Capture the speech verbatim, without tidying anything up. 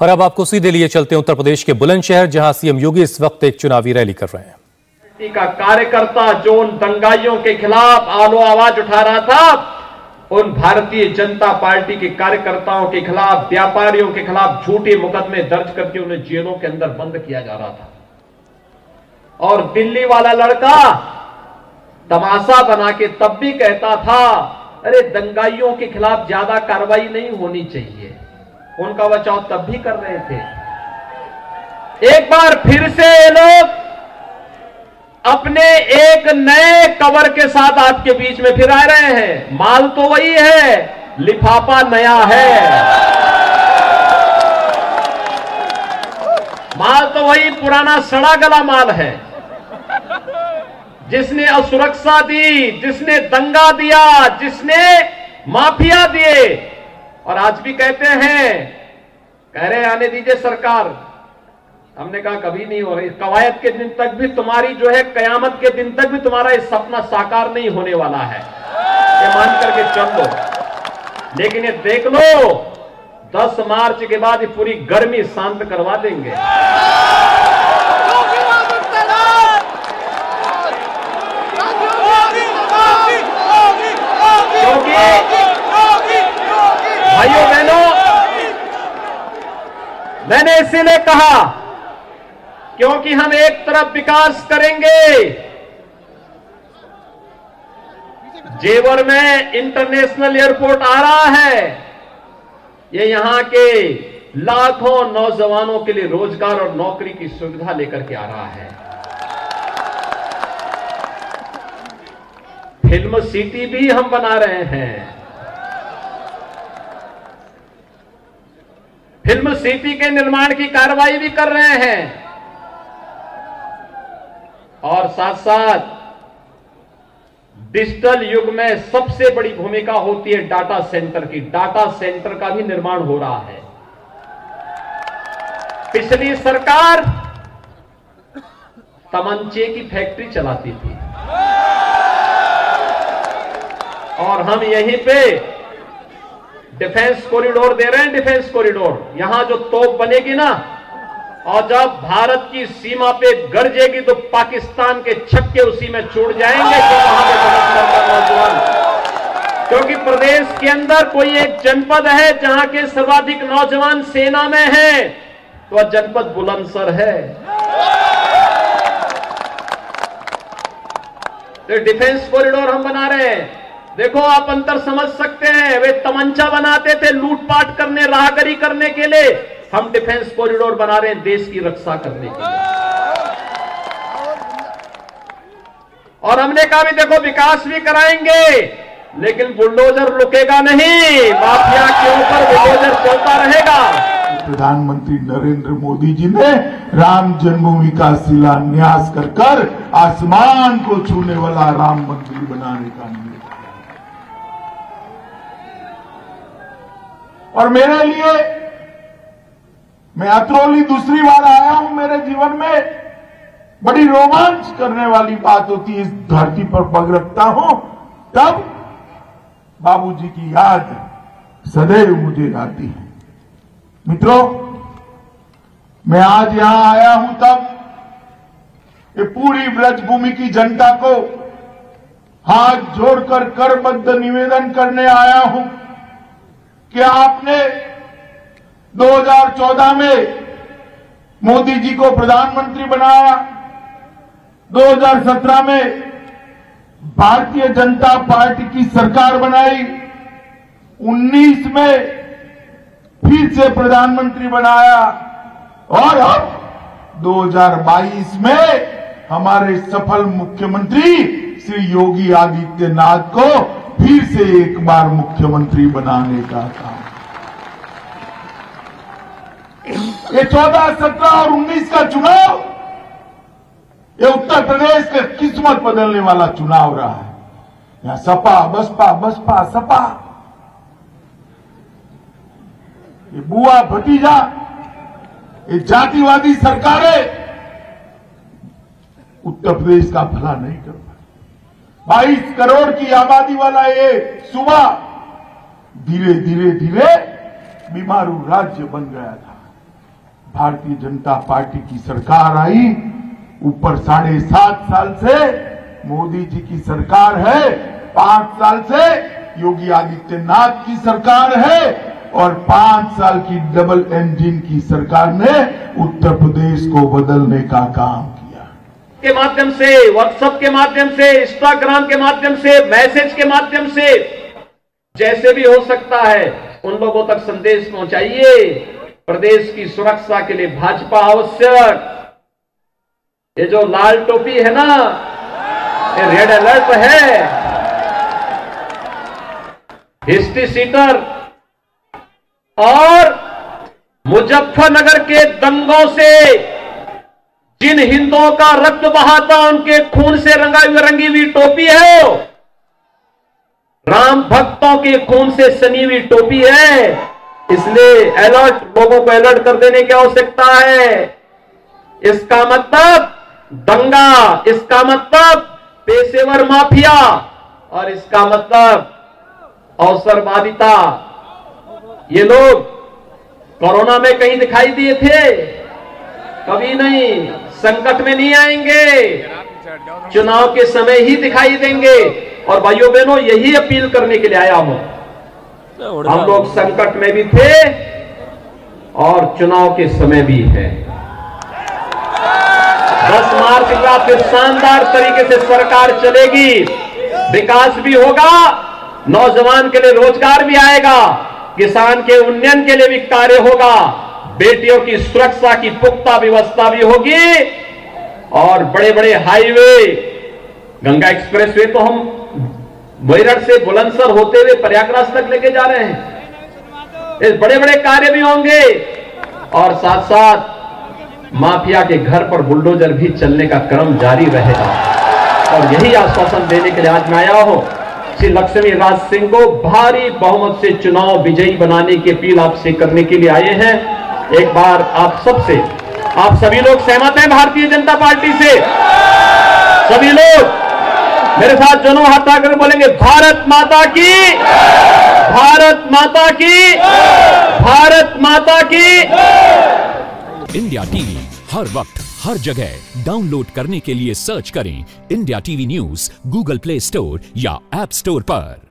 और अब आपको सीधे लिए चलते हैं उत्तर प्रदेश के बुलंदशहर, जहां सीएम योगी इस वक्त एक चुनावी रैली कर रहे हैं। का कार्यकर्ता जो उन दंगाइयों के खिलाफ आलो आवाज उठा रहा था, उन भारतीय जनता पार्टी के कार्यकर्ताओं के खिलाफ, व्यापारियों के खिलाफ झूठे मुकदमे दर्ज करके उन्हें जेलों के अंदर बंद किया जा रहा था। और दिल्ली वाला लड़का तमाशा बना के तब भी कहता था, अरे दंगाइयों के खिलाफ ज्यादा कार्रवाई नहीं होनी चाहिए। उनका बचाव तब भी कर रहे थे। एक बार फिर से ये लोग अपने एक नए कवर के साथ आपके बीच में फिर आ रहे हैं। माल तो वही है, लिफाफा नया है। माल तो वही पुराना सड़ा गला माल है। जिसने असुरक्षा दी, जिसने दंगा दिया, जिसने माफिया दिए, और आज भी कहते हैं, कह रहे आने दीजिए सरकार। हमने कहा कभी नहीं हो रही। कवायद के दिन तक भी तुम्हारी जो है, कयामत के दिन तक भी तुम्हारा ये सपना साकार नहीं होने वाला है, ये मान करके चल लो। लेकिन ये देख लो, दस मार्च के बाद ये पूरी गर्मी शांत करवा देंगे। क्योंकि भाइयों बहनों, मैंने इसीलिए कहा क्योंकि हम एक तरफ विकास करेंगे, जेवर में इंटरनेशनल एयरपोर्ट आ रहा है, ये यहां के लाखों नौजवानों के लिए रोजगार और नौकरी की सुविधा लेकर के आ रहा है। फिल्म सिटी भी हम बना रहे हैं। फिल्म सिटी के निर्माण की कार्रवाई भी कर रहे हैं। और साथ साथ डिजिटल युग में सबसे बड़ी भूमिका होती है डाटा सेंटर की। डाटा सेंटर का भी निर्माण हो रहा है। पिछली सरकार तमंचे की फैक्ट्री चलाती थी, और हम यहीं पे डिफेंस कॉरिडोर दे रहे हैं। डिफेंस कॉरिडोर, यहां जो तोप बनेगी ना, और जब भारत की सीमा पे गरजेगी तो पाकिस्तान के छक्के उसी में छूट जाएंगे। तो वहां पे नौजवान, क्योंकि प्रदेश के अंदर कोई एक जनपद है जहां के सर्वाधिक नौजवान सेना में हैं, तो वह जनपद बुलंदशहर है। तो डिफेंस कॉरिडोर हम बना रहे हैं। देखो, आप अंतर समझ सकते हैं। वे तमंचा बनाते थे लूटपाट करने, राहगरी करने के लिए। हम डिफेंस कॉरिडोर बना रहे हैं देश की रक्षा करने के लिए। और हमने कहा भी देखो, विकास भी कराएंगे, लेकिन बुलडोजर रुकेगा नहीं। माफिया के ऊपर बुलडोजर चलता रहेगा। प्रधानमंत्री नरेंद्र मोदी जी ने राम जन्मभूमि का शिलान्यास कर कर आसमान को छूने वाला राम मंदिर बनाने का निर्णय। और मेरे लिए, मैं अतरौली दूसरी बार आया हूं मेरे जीवन में, बड़ी रोमांच करने वाली बात होती है। इस धरती पर पग रखता हूं तब बाबूजी की याद सदैव मुझे आती है। मित्रों, मैं आज यहां आया हूं तब ये पूरी ब्रजभूमि की जनता को हाथ जोड़कर करबद्ध निवेदन करने आया हूं कि आपने दो हज़ार चौदह में मोदी जी को प्रधानमंत्री बनाया, दो हज़ार सत्रह में भारतीय जनता पार्टी की सरकार बनाई, उन्नीस में फिर से प्रधानमंत्री बनाया, और अब दो हज़ार बाईस में हमारे सफल मुख्यमंत्री श्री योगी आदित्यनाथ को फिर से एक बार मुख्यमंत्री बनाने का काम। ये चौदह, सत्रह और उन्नीस का चुनाव, ये उत्तर प्रदेश के किस्मत बदलने वाला चुनाव रहा है। यहां सपा बसपा, बसपा सपा, ये बुआ भतीजा, ये जातिवादी सरकारें उत्तर प्रदेश का भला नहीं कर पाई। बाईस करोड़ की आबादी वाला ये सूबा धीरे धीरे धीरे बीमारू राज्य बन गया था। भारतीय जनता पार्टी की सरकार आई, ऊपर साढ़े सात साल से मोदी जी की सरकार है, पांच साल से योगी आदित्यनाथ की सरकार है और पांच साल की डबल इंजन की सरकार ने उत्तर प्रदेश को बदलने का काम किया। के माध्यम से, व्हाट्सएप के माध्यम से, इंस्टाग्राम के माध्यम से, मैसेज के माध्यम से, जैसे भी हो सकता है उन लोगों तक संदेश पहुंचाइए। प्रदेश की सुरक्षा के लिए भाजपा आवश्यक। ये जो लाल टोपी है ना, ये रेड अलर्ट है। हिस्ट्री सीटर और मुजफ्फरनगर के दंगों से जिन हिंदुओं का रक्त बहा था, उनके खून से रंगा हुई रंगी हुई टोपी है। राम भक्तों के खून से सनी हुई टोपी है। इसलिए अलर्ट, लोगों को अलर्ट कर देने की आवश्यकता है। इसका मतलब दंगा, इसका मतलब पेशेवर माफिया और इसका मतलब अवसरवादिता। ये लोग कोरोना में कहीं दिखाई दिए थे? कभी नहीं। संकट में नहीं आएंगे, चुनाव के समय ही दिखाई देंगे। और भाइयों बहनों, यही अपील करने के लिए आया हूं। हम लोग संकट में भी थे और चुनाव के समय भी है। दस मार्च के बाद फिर शानदार तरीके से सरकार चलेगी, विकास भी होगा, नौजवान के लिए रोजगार भी आएगा, किसान के उन्नयन के लिए भी कार्य होगा, बेटियों की सुरक्षा की पुख्ता व्यवस्था भी होगी और बड़े बड़े हाईवे, गंगा एक्सप्रेसवे तो हम मेरठ से बुलंदशहर होते हुए प्रयागराज तक लेके जा रहे हैं। इस बड़े बड़े कार्य भी होंगे और साथ साथ माफिया के घर पर बुलडोजर भी चलने का क्रम जारी रहेगा। और यही आश्वासन देने के लिए आज मैं आया हूं। श्री लक्ष्मी राज सिंह को भारी बहुमत से चुनाव विजयी बनाने की अपील आपसे करने के लिए आए हैं। एक बार आप सबसे, आप सभी लोग सहमत हैं भारतीय जनता पार्टी से? सभी लोग मेरे साथ दोनों हाथ आकर बोलेंगे, भारत माता की, भारत माता की, भारत माता की। इंडिया टीवी हर वक्त हर जगह डाउनलोड करने के लिए सर्च करें India TV news Google Play Store या ऐप स्टोर पर।